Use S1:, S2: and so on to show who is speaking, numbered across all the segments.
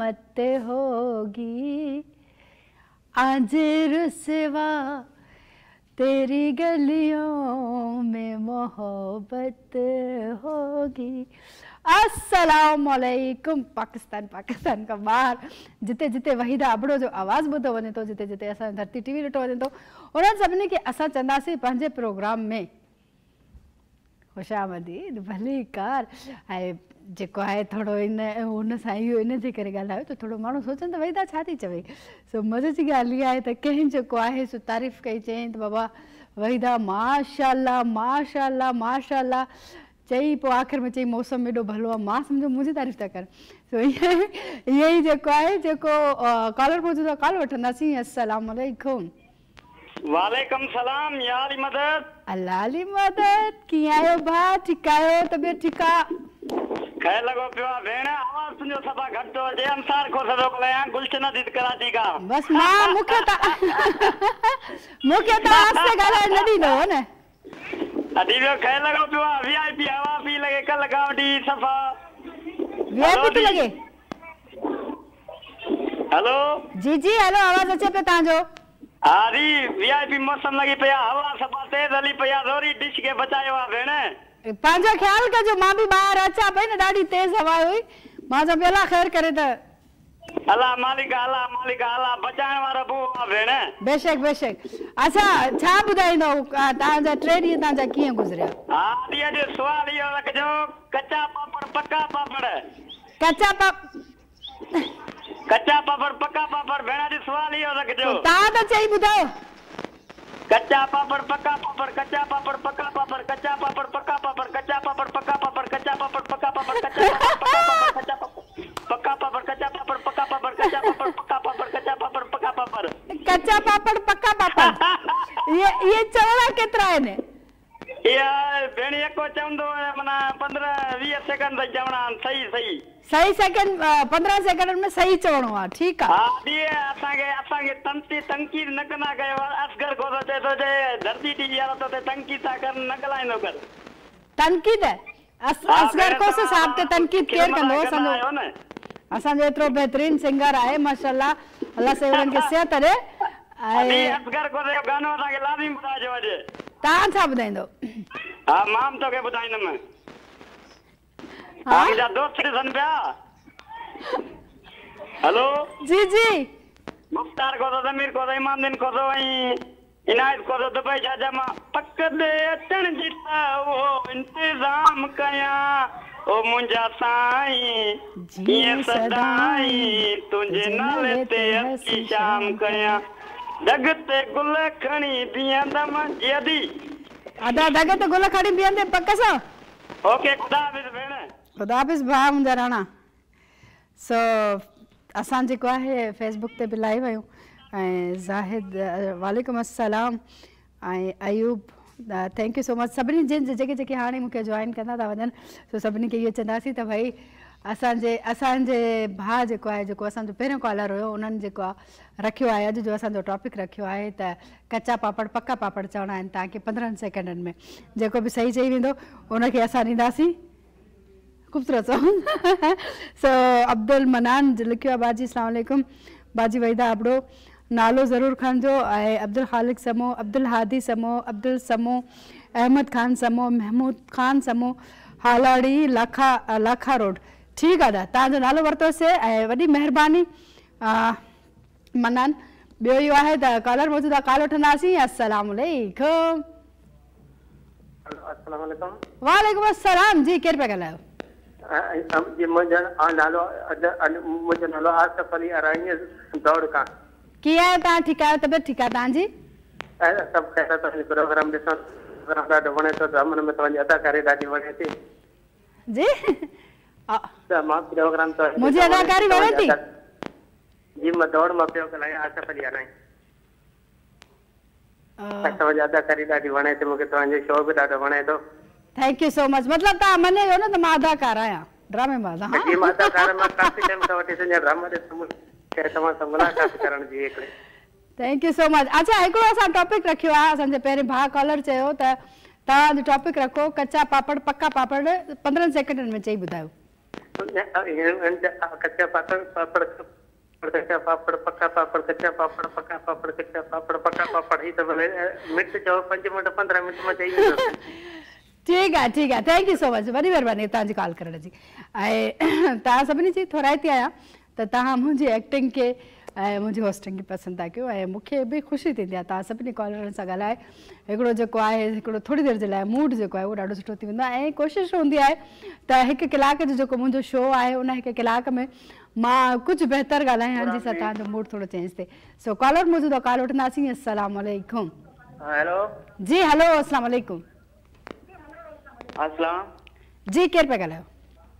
S1: मत होगी, आज रुसवा तेरी गलियों में मोहब्बत होगी। अस्सलामुअलैकुम। पाकिस्तान का ॿार जिते जिते वहीदा अबड़ो जो आवाज़ ॿुधो वञे थो, जिते जिते असां धरती टीवी ॾिठो वञे थो, उन्हनि सभिनी खे असां चवंदासीं पंहिंजे प्रोग्राम में खुशामदीद भली कार। ऐं जेको आहे थोरो हुन सां इहो इन जे करे ॻाल्हायो त थोरो माण्हू सोचनि त वहीदा छा थी चवे। सो मज़े जी ॻाल्हि इहा आहे त कंहिं जेको आहे सो तारीफ़ कई, चयईं त बाबा वहीदा माशाअल्लाह माशाअल्लाह माशाअल्लाह चई, पोइ आख़िर में चई मौसम एॾो भलो आहे। मां सम्झो मुंहिंजी तारीफ़ था कनि। सो इहो ई जेको आहे जेको कॉलर पहुचो आहे कॉल वठंदासीं। अस्सलाम वालेकुम।
S2: वालेकुम सलाम। या अली मदद।
S1: अल्लाह अली मदद। कीअं आहियो भाउ? ठीकु आहियो? तबियत ठीकु आहे?
S2: खैर लॻो पियो आहे भेण। आवाज़ तुंहिंजो सफ़ा घटि थो अचे। अंसार खो सदो ॻाल्हायां, गुलशन अजीत कराची खां।
S1: बसि मां मूंखे त आस्ते ॻाल्हाइण न ॾींदो हो न।
S2: अॼु ॿियो खैर लॻो पियो आहे। वीआईपी हवा पी लॻे कल्ह खां वठी सफ़ा।
S1: वीआईपी थी लॻे?
S2: हेलो
S1: जी जी हेलो, आवाज़ अचे पियो तव्हांजो।
S2: हा जी, वीआईपी मौसम लॻी पई आहे, हवा सफ़ा तेज़ हली पई आहे, ज़ोरी डिश खे बचायो आहे भेण।
S1: पंहिंजो ख्याल कजो, मां बि ॿाहिरि अचां पई न, ॾाढी तेज़ हवा हुई। मां चयो अल्लाह ख़ैर करे त।
S2: अल्लाह मालिक अल्लाह बचाइण वारो बि आहे भेण।
S1: बेशक बेशक। अच्छा छा ॿुधाईंदो तव्हांजा 3 ॾींहं तव्हांजा कीअं गुज़रिया?
S2: हा ॾींहं जो सुवाल इहो रखिजो, कचा पापड़ पका पापड़।
S1: कचा
S2: पापड़ पका पापड़ भेण जो सुवाल इहो रखिजो।
S1: तव्हां त चई ॿुधायो।
S2: कच्चा पापड़ पका पापड़, कच्चा पापड़ पका पापड़, कच्चा पापड़ पका पापड़, कच्चा पापड़ पका पापड़, कच्चा पापड़ पका पापड़, कच्चा पापड़ कच्चा पापड़ पका पापड़, कच्चा पापड़ पका पापड़, कच्चा पापड़ पका पापड़,
S1: कच्चा पापड़ पका पापड़। ये चवणा केतिरा आहिनि?
S2: यार भेण एको चवंदो माना 15-20 सेकंड ताईं चवणा सही
S1: सेकंड 15 सेकंड में सही चवणो आहे। ठीकु आहे।
S2: हा जी, असांखे तंकीद न कंदा कयो। असगर को तो चए तो जे धरती टीवी वारो तो तंकीद था कर, न ॻाल्हाईंदो कर।
S1: तंकीद असगर को से साहब ते तंकीद केर कंदो? असांजो एतिरो बहितरीन सिंगर आहे माशाअल्लाह, अल्लाह से उन्हनि खे सिहत ॾे।
S2: असगर को जो गानो असांखे लाज़िम ॿुधाइजो अॼु।
S1: तव्हां छा ॿुधाईंदो?
S2: हा मां तोखे ॿुधाईंदुमि। हा मुंहिंजा दोस्त ॾिसनि पिया। हेलो
S1: जी जी।
S2: मुख्तार को तो ज़मीर को तो इमामदीन को तो ऐं इनायत को तो दुबई जा जमा पक दे अचण जी त वो इंतज़ाम कयां, ओ मुंहिंजा साईं कीअं सदाई तुंहिंजे नाले ते अची शाम कयां, दग ते गुल खणी बीहंदमि जदी।
S1: अदा दग ते गुल खणी बीहंदे पक सां।
S2: ओके खुदा हाफ़िज़ भेण। खुदा
S1: हाफ़िज़ भाउ मुंहिंजा राणा। सो असां जेको आहे फेसबुक ते बि लाइव आहियूं। ऐं ज़ाहिद वालेकुम अस्सलाम। ऐं Ayub thank you so much. सभिनी जिन जेके जेके हाणे मूंखे जॉइन कंदा था वञनि, सो सभिनी खे इहो चवंदासीं त भई असांजे भाउ जेको आहे, जेको असांजो पहिरियों कॉलर हुयो, उन्हनि जेको आहे रखियो आहे, अॼु जो असांजो टॉपिक रखियो आहे त कचा पापड़ पका पापड़ चवणा आहिनि तव्हांखे 15 सेकंडनि में। जेको बि सही चई वेंदो उनखे असां ॾींदासीं ख़ूबसूरत सो अब्दुल मनान लिखियो आहे, बाजी अस्सलाम वालेकुम, बाजी वहीदा अबड़ो नालो ज़रूरु खणिजो। ऐं अब्दुल ख़ालिक समो, अब्दुल हादी समो, अब्दुल समो, अहमद खान समो, महमूद खान समो, हालाड़ी लाखा रोड। ठीकु आहे तव्हांजो नालो वरितोसीं ऐं वॾी महिरबानी मनान। ॿियो इहो आहे त कॉलर मौजूदु आहे, कॉल वठंदासीं। अस्सलाम वालेकुम। वालेकुम अस्सलाम जी, केरु पिया ॻाल्हायो?
S3: मुंहिंजो नालो आसिफ अली अराणी दौड़ खां।
S1: कीअं आहियो तव्हां? ठीकु आहियो? तबियत ठीकु आहे तव्हांजी?
S3: सभु ख़ैर आहे। प्रोग्राम ॾिसण ॾाढो वणे थो, रमन में तव्हांजी अदाकारी ॾाढी वणे थी
S1: जी।
S3: मां प्रोग्राम
S1: मुंहिंजी अदाकारी वणे थी
S3: जी। मां दौड़ मां पियो ॻाल्हायां, आसिफ अली अराणी। तव्हांजी अदाकारी ॾाढी वणे थी मूंखे, तव्हांजो शो बि ॾाढो वणे थो।
S1: Thank you so much. मतलब तव्हां मञे हो न त मां अदाकार आहियां, ड्रामेबाज़। हां
S3: जी मां अदाकार, मां काफ़ी टाइम खां वठी तुंहिंजा ड्रामा ॾिसूं के तव्हां सां मुलाक़ात करण जी हिकिड़े।
S1: Thank you so much. अच्छा हिकिड़ो असां टॉपिक रखियो आहे, असांजे पहिरें भाउ कॉलर चयो त तव्हांजो टॉपिक रखो कच्चा पापड़ पका पापड़ 15 सेकंडनि में चई ॿुधायो।
S3: कच्चा पापड़ पापड़ कच्चा पापड़ पक्का पापड़ कच्चा पापड़ पक्का पापड़ कच्चा पापड़ पक्का पापड़ ही तो भले मिनट चओ 5 मिनट 15 मिनट में चई वेंदो।
S1: ठीक है थैंक यू सो मच वॾी महिरबानी तव्हांजी कॉल करण जी। ऐं तव्हां सभिनी जी थोराइती आहियां त तव्हां मुंहिंजी एक्टिंग खे ऐं मुंहिंजी होस्टिंग खे पसंदि था कयो ऐं मूंखे बि ख़ुशी थींदी आहे तव्हां सभिनी कॉलरनि सां ॻाल्हाए हिकिड़ो जेको आहे हिकिड़ो थोरी देरि जे लाइ मूड जेको आहे उहो ॾाढो सुठो थी वेंदो आहे। ऐं कोशिशि हूंदी आहे त 1 कलाक जो जेको मुंहिंजो शो आहे उन 1 कलाक में मां कुझु बहितर ॻाल्हायां जंहिंसां तव्हांजो मूड थोरो चेंज थिए। सो कॉलर मौजूदु आहे कॉल वठंदासीं। अस्सलाम वालेकुम।
S2: हेलो
S1: जी हेलो अस्सलाम वालेकुम।
S2: अस्सलाम
S1: जी केरु पिया ॻाल्हायो?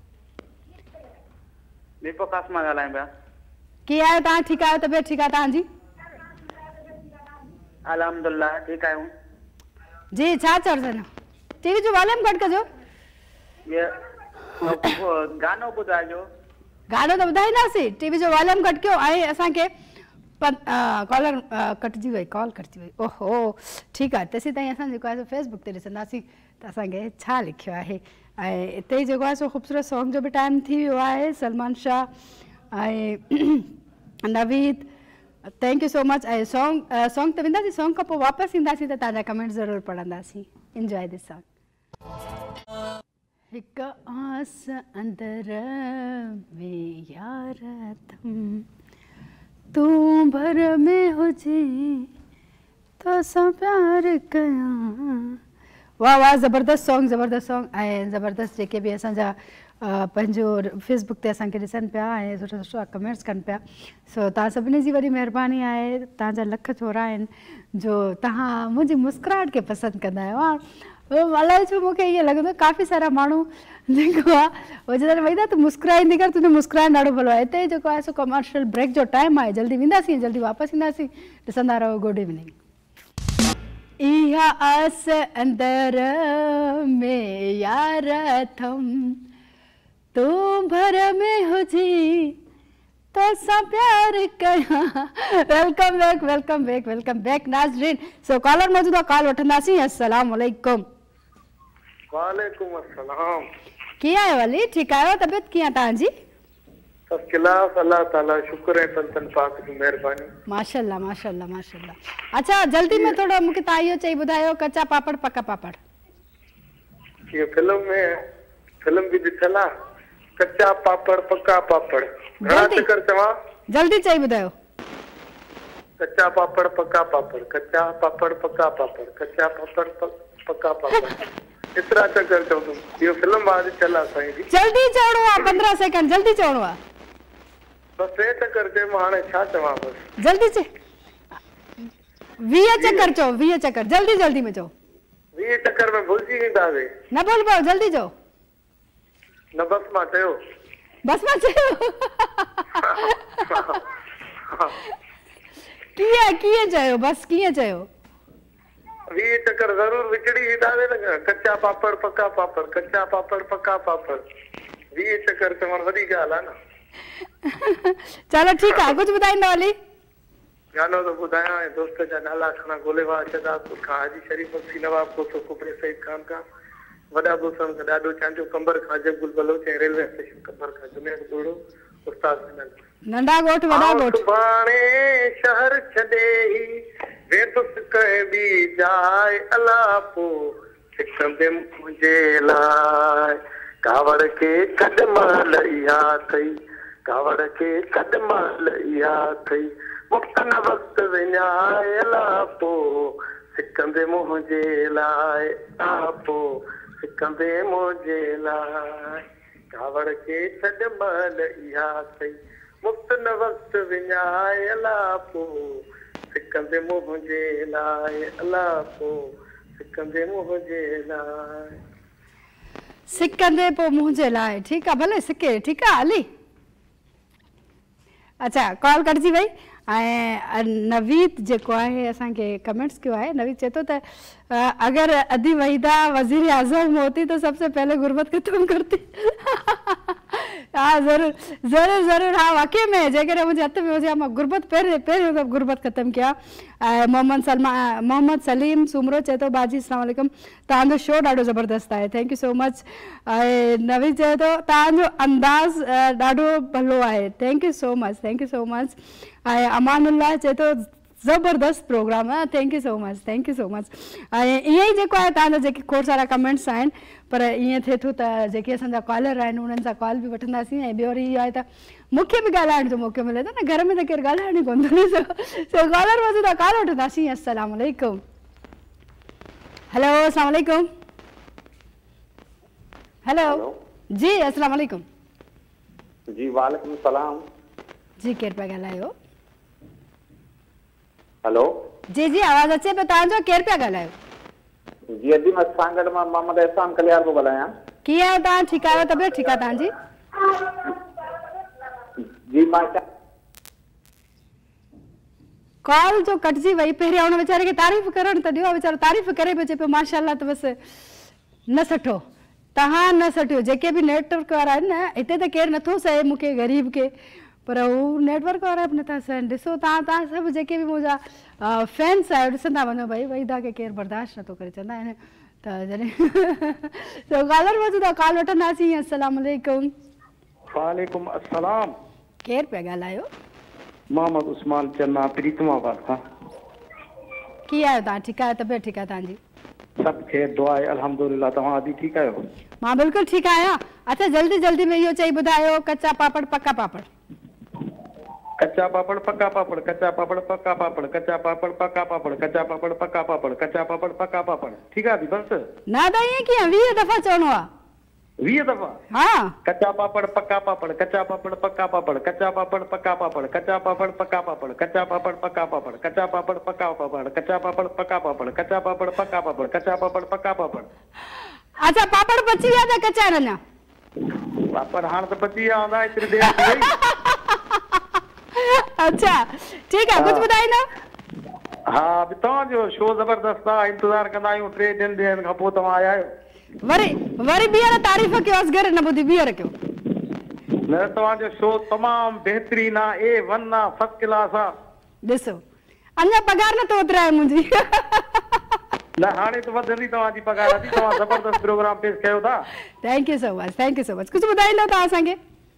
S2: दीपक आसमा ॻाल्हायूं पिया।
S1: कीअं आहियो तव्हां? ठीकु आहियो? तबियत ठीकु आहे तव्हांजी?
S2: अल्हम्दुलिल्लाह ठीकु आहियूं।
S1: जी छा चवंदा? टीवी जो वॉल्यूम घटि कजो।
S2: ये गानो ॿुधाइजो।
S1: गानो त ॿुधाईंदासीं, टीवी जो वॉल्यूम घटि कयो। ऐं असांखे कॉलर कटिजी वई, कॉल कटिजी वई। ओहो ठीकु आहे, तेसीं ताईं असां जेको आहे फेसबुक ते ॾिसंदासीं त असांखे छा लिखियो आहे। ऐं हिते जेको आहे सो ख़ूबसूरत सॉन्ग जो बि टाइम थी वियो आहे। सलमान शाह ऐं Naveed thank you so much. ऐं सॉन्ग ते वेंदासीं, सॉन्ग खां पोइ वापसि ईंदासीं त तव्हांजा कमेंट ज़रूरु पढ़ंदासीं। Enjoy this song. हिकु आस अंदर में यार थम तूं भर में हुजे तो असां प्यार कयां। वाह वाह ज़बरदस्त सॉन्ग ऐं ज़बरदस्त जेके बि असांजा पंहिंजो फेसबुक ते असांखे ॾिसनि पिया ऐं सुठा सुठा कमेंट्स कनि पिया। सो तव्हां सभिनी जी वॾी महिरबानी आहे। तव्हांजा लख थोरा आहिनि जो तव्हां मुंहिंजी मुस्कुराहट खे पसंदि कंदा आहियो। अलाए छो मूंखे ईअं लॻंदो काफ़ी सारा माण्हू जेको आहे उहो जॾहिं वेंदा त मुस्कुराईंदी कर, तुंहिंजो मुस्कुराइण ॾाढो भलो आहे। हिते जेको आहे सो कमर्शियल ब्रेक जो टाइम आहे, जल्दी वेंदासीं जल्दी वापसि ईंदासीं। ॾिसंदा रहो गुड इवनिंग। इहा आस अंदर में यार थम तूं भर में हुजी तो असां प्यार कयां। वेलकम बैक नाज़रीन। सो कॉलर मौजूदु आहे, कॉल वठंदासीं। अस्सलाम वालेकुम।
S3: वालेकुम अस्सलाम।
S1: कीअं आहियो अली? ठीकु आहियो? तबियत कीअं तव्हांजी?
S3: अल्लाह ताला शुक्र है संतन पाक की मेहरबानी।
S1: माशाल्लाह। अच्छा जल्दी में थोड़ा मूंखे तव्हां इहो चई ॿुधायो कच्चा पापड़ पक्का पापड़।
S3: ये फिल्म भी ॾिठल आहे कच्चा पापड़ पक्का पापड़। घणा चकर चवां? जल्दी
S1: चई ॿुधायो।
S3: कच्चा पापड़ पक्का पापड़ कच्चा पापड़ पक्का पापड़ कच्चा पापड़ पक्का पापड़ इतना चक्कर चओ तुम। ये फिल्म बाद चला साईं जी। जल्दी
S1: चवणो आहे 15 सेकंड जल्दी चवणो आहे।
S3: बस 3 चक्कर चए मां हाणे छा चवां बस।
S1: जल्दी चे 20 चक्कर चओ 20 चक्कर जल्दी में चओ।
S3: 20 चक्कर में भुलजी वेंदासीं।
S1: न बोल पाओ जल्दी चओ।
S3: न बस मां चयो।
S1: कीअं चयो? बस कीअं चयो?
S3: 20 चक्कर जरूर विचड़ी वेंदासीं न। कच्चा पापड़ पक्का पापड़ कच्चा पापड़ पक्का पापड़ 20 चक्कर चवण वॾी ॻाल्हि आहे न।
S1: चलो ठीकु आहे, कुझु ॿुधाईंदो अली?
S3: गानो तो ॿुधायां ऐं दोस्त जा नाला खणा ॻोल्हे वा शहदादपुर खां हाजी शरीफ बख्शी नवाब कोसो कुबरे सईद खान खां वॾा दोस्तनि खां ॾाढो चांजो कंबर खां जगुल बलोच ऐं रेलवे स्टेशन कंबर खां जुनेद गोड़ो उस्ताद
S1: नंढा ॻोठ वॾा ॻोठ
S3: सुभाणे शहर छॾे ई वेंदुसि कंहिं ॿी जाइ अलाह पोइ सिकंदे मुंहिंजे लाइ कावड़ खे कदमल इहा अथई कावड़ खे कदमल इहा अथई वक़्त न वक़्त विञाए अलाह पोइ सिकंदे मुंहिंजे लाइ अलाह पोइ सिकंदे मुंहिंजे लाइ कावड़ खे कदमल इहा अथई वक़्त न वक़्त विञाए अलाह पोइ सिकंदे मुंहिंजे लाइ अलाह पोइ सिकंदे मुंहिंजे लाइ
S1: सिकंदे पोइ मुंहिंजे लाइ। ठीकु आहे भले सिके। ठीकु आहे अली। अच्छा कॉल कटिजी वई। ऐं नवीद जेको आहे असांखे कमेंट्स कयो आहे। नवीद चए थो त अगर अदी वहीदा वज़ीर आज़म होती तो सबसे पहले गुर्बत खत्म करती। हाँ ज़रूर ज़रूर ज़रूर हाँ वाकई में जेकर मुझे हथ में हुजे मां गुरबत पहिरियों दफ़ो गुरबत ख़त्म किया। मोहम्मद सलीम सुमरो चए थो बाजी अस्सलाम वालेकुम तव्हांजो शो ॾाढो ज़बरदस्त आहे थैंक यू सो मच। नवी चए थो तव्हांजो अंदाज़ ॾाढो भलो आहे thank you so much. Amanullah चए थो ज़बरदस्त प्रोग्राम है थैंक यू सो मच ईअं ई जेको आहे तव्हांजा जेके खोड़ सारा कमेंट्स आहिनि पर ईअं थिए थो त जेके असांजा कॉलर आहिनि उन्हनि सां कॉल बि वठंदासीं ऐं ॿियो वरी इहो आहे त मूंखे बि ॻाल्हाइण जो मौक़ो मिले थो न घर में त केरु ॻाल्हाइण ई कोन थो सो कॉलर मौजूद आहे कॉल वठंदासीं। अस्सलाम वालेकुम हेलो अस्सलाम वालेकुम हेलो जी अस्सलाम वालेकुम
S4: जी वालेकुम सलाम
S1: जी केरु पिया ॻाल्हायो
S4: हेलो
S1: जी जी आवाज़ अचे पियो तव्हांजो केरु पिया ॻाल्हायो
S4: जी अॼु मां सांगड़ मां मोहम्मद एहसान कलियार पियो ॻाल्हायां
S1: कीअं आहियो तव्हां ठीकु आहियो तबियत ठीकु आहे तव्हांजी
S4: जी मां
S1: कॉल जो कटजी वही पहिरियों उन वीचारे खे तारीफ़ करण त ॾियो वीचारो तारीफ़ करे पियो चए पियो माशाअल्लाह त बसि न सठो तव्हां न सठियो जेके बि नेटवर्क वारा आहिनि न हिते त केरु नथो सहे मूंखे ग़रीब खे पर हू नेटवर्क वारा बि नथा सहनि ॾिसो तव्हां सभु जेके बि मुंहिंजा फैंस आहियो ॾिसंदा वञो भई वहीदा खे केरु बर्दाश्त नथो करे चवंदा आहिनि त जॾहिं ॻाल्हाइण मौजूद आहे कॉल वठंदासीं। अस्सलाम वालेकुम
S5: वालेकुम अस्सलाम
S1: केरु पिया ॻाल्हायो
S5: मोहम्मद उस्मान चन्ना प्रीतमाबाद खां
S1: कीअं आहियो तव्हां ठीकु आहियो तबियत ठीकु आहे तव्हांजी
S5: सभु ख़ैर दुआ आहे अल्हम्दुलिल्लाह तव्हां अॼु ठीकु आहियो
S1: मां बिल्कुलु ठीकु आहियां। अच्छा जल्दी जल्दी में इहो चई ॿुधायो कच्चा पापड़ पक्का पापड़
S5: कच्चा पापड़ पक्का पापड़ कच्चा पापड़ पक्का पापड़ कच्चा पापड़ पक्का पापड़ कच्चा पापड़ पक्का पापड़ कच्चा पापड़ पक्का पापड़ ठीकु आहे बसि
S1: न त ईअं कीअं 20 दफ़ा चवणो आहे
S5: 20 दफ़ा
S1: हा
S5: कच्चा पापड़ पक्का पापड़ कच्चा पापड़ पक्का पापड़ कच्चा पापड़ पक्का पापड़ कच्चा पापड़ पक्का पापड़ कच्चा पापड़ पक्का पापड़ कच्चा पापड़ पक्का पापड़ कच्चा पापड़ पक्का पापड़ कच्चा पापड़ पक्का पापड़ कच्चा पापड़ पक्का पापड़।
S1: अच्छा पापड़ बची विया त कच्चा आहिनि
S5: पापड़ हाणे त बची विया हूंदा एतिरी देरि थी वई
S1: अच्छा ठीकु आहे कुझु ॿुधाईंदो
S5: हा तव्हांजो शो ज़बरदस्त आहे इंतज़ारु कंदा आहियूं 3 ॾींहंनि खां पोइ तव्हां आया आहियो
S1: वरी ॿीहर तारीफ़ कयो असगर न ॿुधी ॿीहर कयो
S5: न तव्हांजो शो तमामु बहितरीन आहे A1 आहे फर्स्ट क्लास आहे
S1: ॾिसो अञा पघार नथो उतराए मुंहिंजी
S5: न हाणे त वधंदी तव्हांजी पघार अची तव्हां ज़बरदस्त प्रोग्राम पेश कयो था
S1: थैंक यू सो मच कुझु ॿुधाईंदो तव्हां असांखे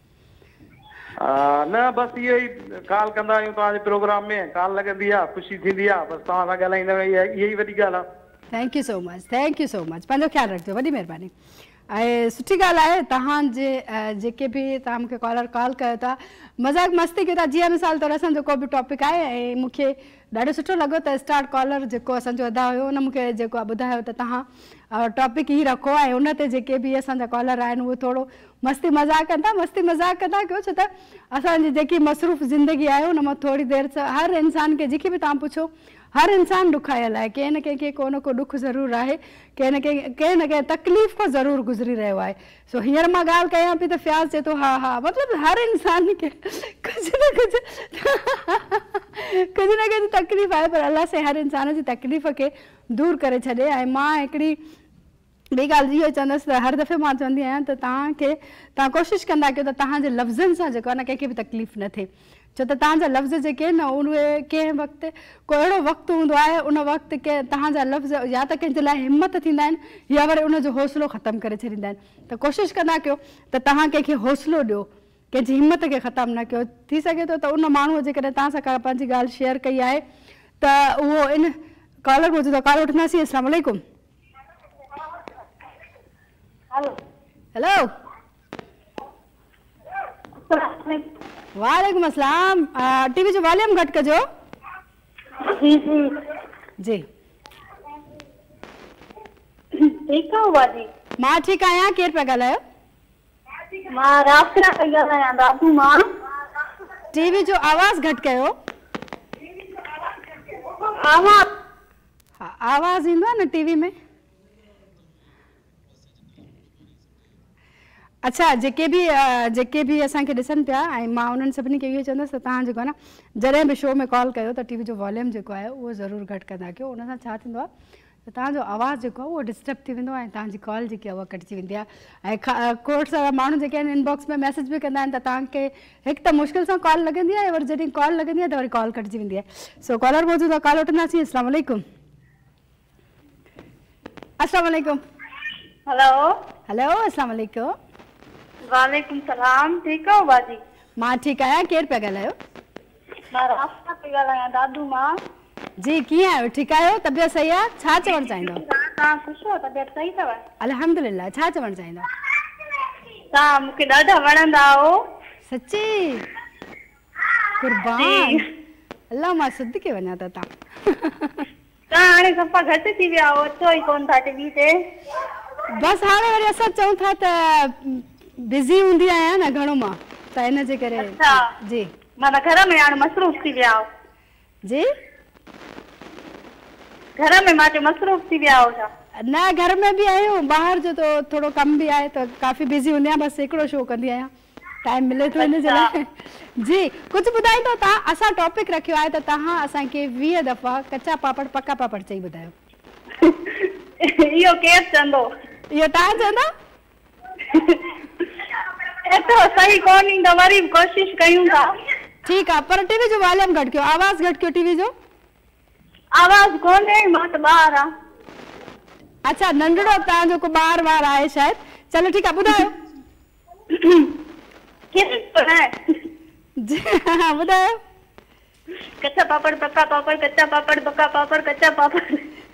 S5: न बसि इहो ई कॉल कंदा आहियूं तव्हांजे प्रोग्राम में कॉल लॻंदी आहे ख़ुशी थींदी आहे बसि तव्हां सां ॻाल्हाईंदा इहा ई वॾी ॻाल्हि आहे
S1: थैंक यू सो मच पंहिंजो ख्यालु रखिजो वॾी महिरबानी ऐं सुठी ॻाल्हि आहे तव्हांजे जेके बि तव्हां मूंखे कॉल कयो था मज़ाक मस्ती कयो था जीअं मिसाल तौरु असांजो को बि टॉपिक आहे ऐं मूंखे ॾाढो सुठो लॻो त स्टार्ट कॉलर जेको असांजो अदा हुयो उन मूंखे जेको आहे ॿुधायो त तव्हां टॉपिक ई रखो ऐं उन ते जेके बि असांजा कॉलर आहिनि उहे थोरो मस्ती मज़ाक कंदा कयो छो त असांजी जेकी मसरूफ़ ज़िंदगी आहे उन मां थोरी देरि सां हर इंसान खे जेके बि तव्हां पुछो हर इंसान ॾुखायल आहे कंहिं न कंहिंखे को न को ॾुख ज़रूरु आहे कंहिं न कंहिं तकलीफ़ खां ज़रूरु गुज़री रहियो आहे सो हींअर मां ॻाल्हि कयां पई त फ्याज़ चए थो हा मतिलबु हर इंसान खे कुझु न कुझु तकलीफ़ आहे पर अलाह से हर इंसान जी तकलीफ़ खे दूरि करे छॾे ऐं मां हिकिड़ी ॿी ॻाल्हि इहो चवंदसि त हर दफ़े मां चवंदी आहियां त तव्हां कोशिशि कंदा कयो त तव्हांजे लफ़्ज़नि सां जेको आहे न कंहिंखे बि तकलीफ़ न थिए छो त तव्हांजा लफ़्ज़ जेके आहिनि न उहे कंहिं वक़्तु को अहिड़ो वक़्तु हूंदो आहे उन वक़्तु के तव्हांजा लफ़्ज़ या त कंहिंजे लाइ हिमत थींदा आहिनि या वरी उनजो हौसलो ख़तमु करे छॾींदा आहिनि त कोशिशि कंदा कयो त तव्हां कंहिंखे हौसलो ॾियो कंहिंजी हिमत खे ख़तमु न कयो थी सघे थो त उन माण्हूअ जेकॾहिं तव्हां सां पंहिंजी ॻाल्हि शेयर कई आहे त उहो इन कॉलर मौजूदु आहे कॉल वठंदासीं। अस्सलाम वालेकुम हेलो वालेकुम अस्सलाम टीवी जो वॉल्यूम घटि कजो जी
S6: ठीकु आहे बाजी
S1: मां ठीकु आहियां केरु पिया ॻाल्हायो
S6: मां राफ्रा पई ॻाल्हायां दादू मां
S1: टीवी जो आवाज़ घटि कयो आवाज़ ईंदो आहे न टीवी में अच्छा जेके बि असांखे ॾिसनि पिया ऐं मां उन्हनि सभिनी खे इहो चवंदसि त तव्हां जेको आहे न जॾहिं बि शो में कॉल कयो त टीवी जो वॉल्यूम जेको आहे उहो ज़रूरु घटि कंदा कयो उन सां छा थींदो आहे त तव्हांजो आवाज़ जेको आहे उहो डिस्टर्ब थी वेंदो ऐं तव्हांजी कॉल जेकी आहे उहा कटिजी वेंदी आहे ऐं खोड़ सारा माण्हू जेके आहिनि इनबॉक्स में मैसेज बि कंदा आहिनि त तव्हांखे हिकु त मुश्किल सां कॉल लॻंदी आहे वरी जॾहिं कॉल लॻंदी आहे त वरी कॉल कटिजी वेंदी आहे सो कॉलर मौजूदु आहे कॉल वठंदासीं अस्सलाम वालेकुम अस्सलाम वालेकुम
S6: हेलो
S1: हेलो अस्सलाम वालेकुम
S6: वालेकुम सलाम ठीकु आहो बाजी
S1: मां ठीकु आहियां केरु पिया ॻाल्हायो
S6: मां रास्ता पई ॻाल्हायां दादू मां
S1: जी कीअं आहियो ठीकु आहियो तबियत सही आहे छा चवणु चाहींदो
S6: तव्हां ख़ुशि हो तबियत सही अथव
S1: अल्हम्दुलिल्लाह छा चवणु चाहींदा
S6: तव्हां मूंखे ॾाढा वणंदा हो
S1: सच्ची कुर्बान अल्लाह मां सदके वञा त
S6: तव्हां हाणे सफ़ा घटि थी विया हो अचो ई कोन था टीवी ते
S1: बसि हाणे वरी असां चऊं था त बिज़ी हूंदी आहियां न घणो मां त इन जे करे
S6: अच्छा
S1: जी
S6: माना घर में हाणे मसरूफ़ थी विया हो
S1: जी
S6: घर में मां चयो मसरूफ़ थी विया हो छा
S1: न घर में बि आहियूं ॿाहिरि जो त थोरो कमु बि आहे त काफ़ी बिज़ी हूंदी आहियां बसि हिकिड़ो शो कंदी आहियां टाइम मिले थो हिन जे लाइ जी कुझु ॿुधाईंदो तव्हां असां टॉपिक रखियो आहे त तव्हां असांखे 20 दफ़ा कचा पापड़ पका पापड़ चई ॿुधायो
S6: इहो केरु चवंदो
S1: इहो तव्हां चवंदा
S6: एतिरो सही कोन ईंदो वरी बि कोशिशि कयूं था
S1: ठीकु आहे पर टीवी जो वॉल्यूम घटि कयो आवाज़ घटि कयो टीवी जो
S6: आवाज़ कोन्हे मां त ॿाहिरि आहियां
S1: अच्छा नंढड़ो तव्हांजो को ॿार वार आहे शायदि चलो ठीकु आहे ॿुधायो जी हा ॿुधायो
S6: कच्चा पापड़ पक्का पापड़ कच्चा पापड़ पक्का पापड़ कच्चा पापड़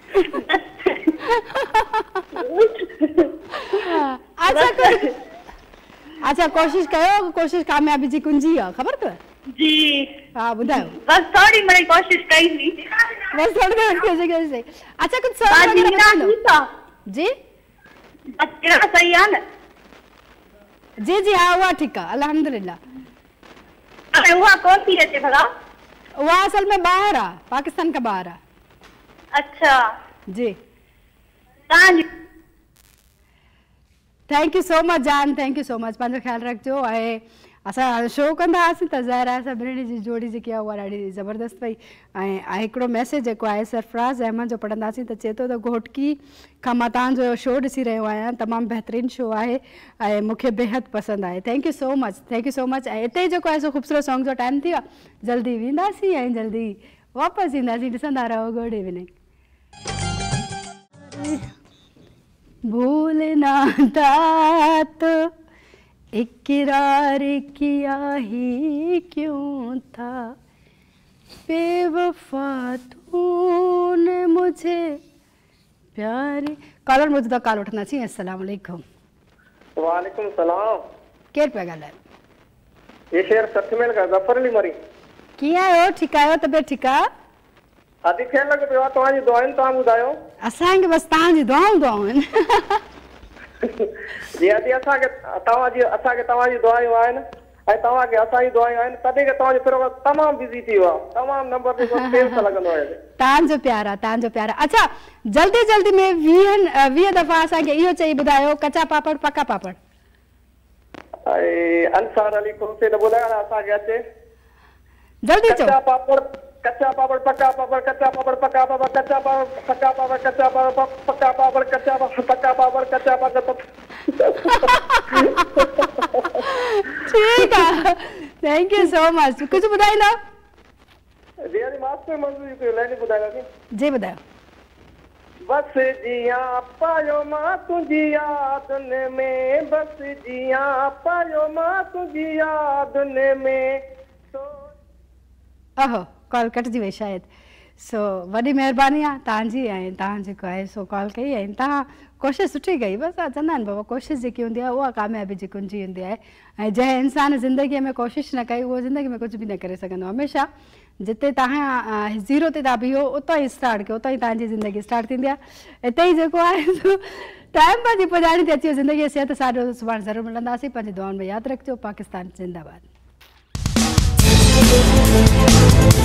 S1: अच्छा कोशिश कयो कोशिश कामयाबी जी कुंजी आहे ख़बर अथव
S6: जी
S1: हाँ ॿुधायो
S6: बस थोड़ी मिड़ी कोशिश कई थी
S1: बस थोड़ी कोशिश कई अच्छा कुछ सवाल जी
S6: बच्चा सही है ना
S1: जी जी हाँ हुआ ठीक है अल्हम्दुलिल्लाह
S6: अरे हुआ कौन सी रहते भला
S1: वो असल में बाहर आ पाकिस्तान का बाहर आ
S6: अच्छा
S1: जी थैंक यू सो मच जान थैंक यू सो मच पंहिंजो ख्याल रखिजो ऐं असां शो कंदा हुआसीं त ज़ाहिर आहे सभिनी जी जोड़ी जेकी आहे उहा ॾाढी ज़बरदस्त पई ऐं हिकिड़ो मैसेज जेको आहे सरफराज़ अहमद जो पढ़ंदासीं त चए थो त घोटकी खां मां तव्हांजो शो ॾिसी रहियो आहियां तमामु बहितरीनु शो आहे ऐं मूंखे बेहद पसंदि आहे थैंक यू सो मच ऐं हिते जेको आहे सो ख़ूबसूरत सॉन्ग जो टाइम थी वियो आहे जल्दी वेंदासीं ऐं जल्दी वापसि ईंदासीं ॾिसंदा रहो गोड़े विने भूलना था तो इकरार किया ही क्यों था बेवफा तूने मुझे प्यार कॉलर मुझे तो कॉल उठना चाहिए अस्सलाम वालेकुम
S3: वालेकुम सलाम
S1: केर पे ॻाल्हायो
S3: ये शेर सतमेल का जफर अली मरी
S1: कीअं आहियो ठीकु आहियो तबियत ठीकु आहे
S3: अॼु थियण लॻो पियो आहे तव्हांजी दुआऊं तव्हां ॿुधायो
S1: असांखे बसि तव्हांजी दुआऊं आहिनि
S3: जी अॼु असांखे तव्हांजी दुआऊं आहिनि ऐं तव्हांखे असांजी दुआऊं आहिनि तॾहिं की तव्हांजो प्रोग्राम तमामु बिज़ी थी वियो आहे तमामु नंबर ते तेज़ सां लॻंदो आहे
S1: तव्हांजो प्यार आहे अच्छा जल्दी में 20 दफ़ा असांखे इहो चई ॿुधायो कचा पापड़ पका पापड़
S3: ऐं अंसार अली कुर्से त ॿुधायो न असांखे अचे
S1: जल्दी चओ
S3: कच्चा पापड़ पक्का पापड़ कच्चा पापड़ पक्का पापड़ कच्चा पापड़ पक्का पापड़ कच्चा पापड़ पक्का पापड़ कच्चा पापड़ पक्का पापड़ कच्चा पापड़ ठीक है थैंक यू सो मच कुछ ॿुधाईंदा जी अॼु मास्टर मंज़ूरी कयो लाइन ॿुधायो जी ॿुधायो बस जियां पायो मां तुंहिंजी यादुनि में बस जियां पायो मां तुंहिंजी यादुनि में ओहो कॉल कटिजी वई शायदि सो वॾी महिरबानी आहे तव्हांजी ऐं तव्हां जेको आहे सो कॉल कई ऐं तव्हां कोशिशि सुठी कई बसि चवंदा आहिनि बाबा कोशिशि जेकी हूंदी आहे उहा कामयाबी जी कुंजी हूंदी आहे ऐं जंहिं इंसान ज़िंदगीअ में कोशिशि न कई उहो ज़िंदगी में कुझु बि न करे सघंदो हमेशह जिते तव्हां ज़ीरो ते तव्हां बीहो उतां ई स्टार्ट कयो उतां ई तव्हांजी ज़िंदगी स्टार्ट थींदी आहे हिते ई जेको आहे टाइम पंहिंजी पुॼाणी थी अची ज़िंदगीअ सिहत सां सुभाणे ज़रूरु मिलंदासीं पंहिंजी दुआउनि में यादि रखिजो पाकिस्तान ज़िंदाबाद